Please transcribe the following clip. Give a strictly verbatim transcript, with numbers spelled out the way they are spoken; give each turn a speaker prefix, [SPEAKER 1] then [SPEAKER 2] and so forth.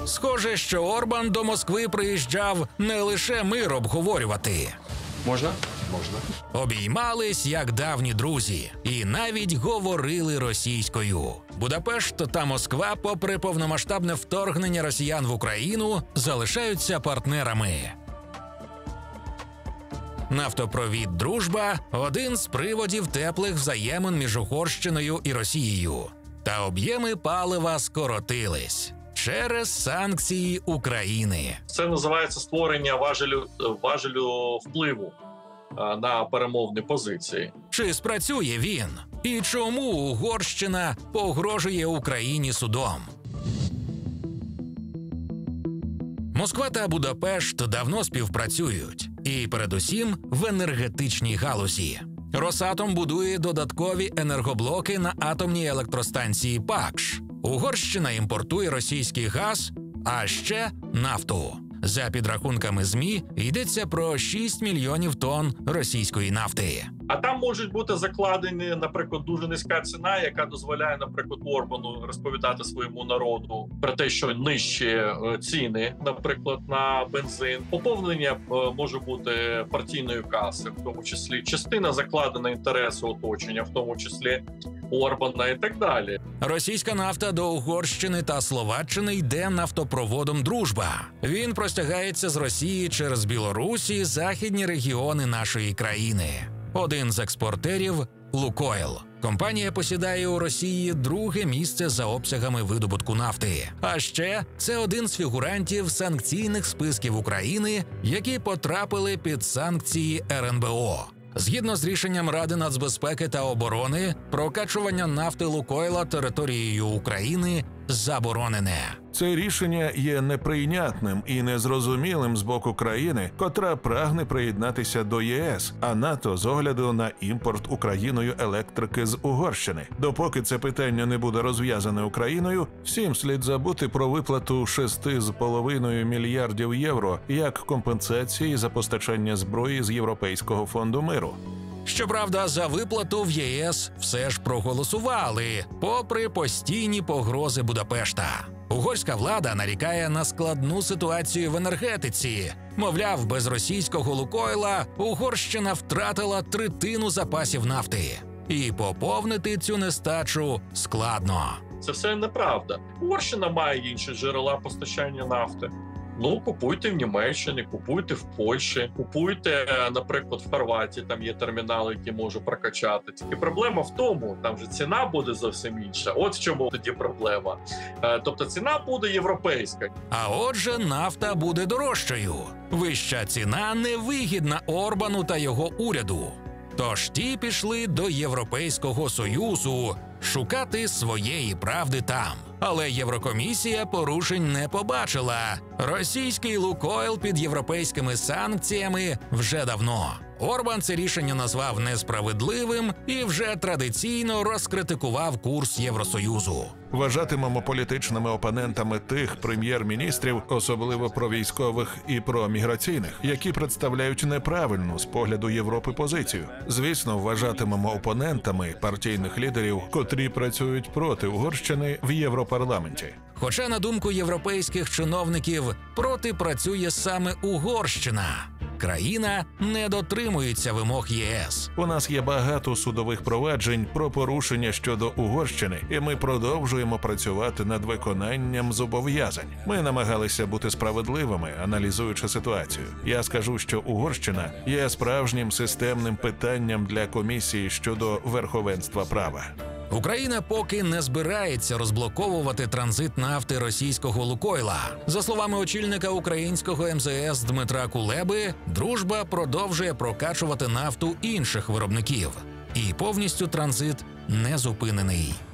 [SPEAKER 1] Схоже, що Орбан до Москви приїжджав не лише мир обговорювати.
[SPEAKER 2] Можна? Можна.
[SPEAKER 1] Обіймались, як давні друзі, і навіть говорили російською. Будапешт та Москва, попри повномасштабне вторгнення росіян в Україну, залишаються партнерами. Нафтопровід «Дружба» – один з приводів теплих взаємин між Угорщиною і Росією. Та об'єми палива скоротились через санкції України.
[SPEAKER 3] Це називається створення важелю, важелю впливу на перемовні позиції.
[SPEAKER 1] Чи спрацює він? І чому Угорщина погрожує Україні судом? Москва та Будапешт давно співпрацюють. І передусім в енергетичній галузі. Росатом будує додаткові енергоблоки на атомній електростанції Пакш. Угорщина імпортує російський газ, а ще нафту. За підрахунками ЗМІ йдеться про шість мільйонів тонн російської нафти.
[SPEAKER 3] А там можуть бути закладені, наприклад, дуже низька ціна, яка дозволяє, наприклад, Орбану розповідати своєму народу про те, що нижчі ціни, наприклад, на бензин. Поповнення може бути партійної каси, в тому числі частина закладена інтересу оточення, в тому числі Орбана і так далі.
[SPEAKER 1] Російська нафта до Угорщини та Словаччини йде нафтопроводом «Дружба». Він простягається з Росії через Білорусі, західні регіони нашої країни. Один з експортерів – «Лукойл». Компанія посідає у Росії друге місце за обсягами видобутку нафти. А ще це один з фігурантів санкційних списків України, які потрапили під санкції ер ен бе о. Згідно з рішенням Ради нацбезпеки та оборони, прокачування нафти «Лукойла» територією України заборонене.
[SPEAKER 4] Це рішення є неприйнятним і незрозумілим з боку країни, котра прагне приєднатися до є ес, а НАТО з огляду на імпорт Україною електрики з Угорщини. Допоки це питання не буде розв'язане Україною, всім слід забути про виплату шести з половиною мільярдів євро як компенсації за постачання зброї з Європейського фонду миру.
[SPEAKER 1] Щоправда, за виплату в є ес все ж проголосували, попри постійні погрози Будапешта. Угорська влада нарікає на складну ситуацію в енергетиці. Мовляв, без російського «Лукойла» Угорщина втратила третину запасів нафти. І поповнити цю нестачу складно.
[SPEAKER 3] Це все неправда. Угорщина має інші джерела постачання нафти. Ну, купуйте в Німеччині, купуйте в Польщі, купуйте, наприклад, в Хорватії, там є термінали, які можуть прокачати. Тільки проблема в тому, там же ціна буде зовсім інша. От в чому тоді проблема. Тобто ціна буде європейська.
[SPEAKER 1] А отже, нафта буде дорожчою. Вища ціна невигідна Орбану та його уряду. Тож ті пішли до Європейського Союзу шукати своєї правди там. Але Єврокомісія порушень не побачила. Російський «Лукойл» під європейськими санкціями вже давно. Орбан це рішення назвав несправедливим і вже традиційно розкритикував курс Євросоюзу.
[SPEAKER 4] Вважатимемо політичними опонентами тих прем'єр-міністрів, особливо про військових і про міграційних, які представляють неправильну з погляду Європи позицію. Звісно, вважатимемо опонентами партійних лідерів, котрі працюють проти Угорщини в Європарламенті.
[SPEAKER 1] Хоча, на думку європейських чиновників, проти працює саме Угорщина. Країна не дотримується вимог є ес.
[SPEAKER 4] У нас є багато судових проваджень про порушення щодо Угорщини, і ми продовжуємо працювати над виконанням зобов'язань. Ми намагалися бути справедливими, аналізуючи ситуацію. Я скажу, що Угорщина є справжнім системним питанням для комісії щодо верховенства права.
[SPEAKER 1] Україна поки не збирається розблоковувати транзит нафти російського «Лукойла». За словами очільника українського ем зе ес Дмитра Кулеби, «Дружба» продовжує прокачувати нафту інших виробників. І повністю транзит не зупинений.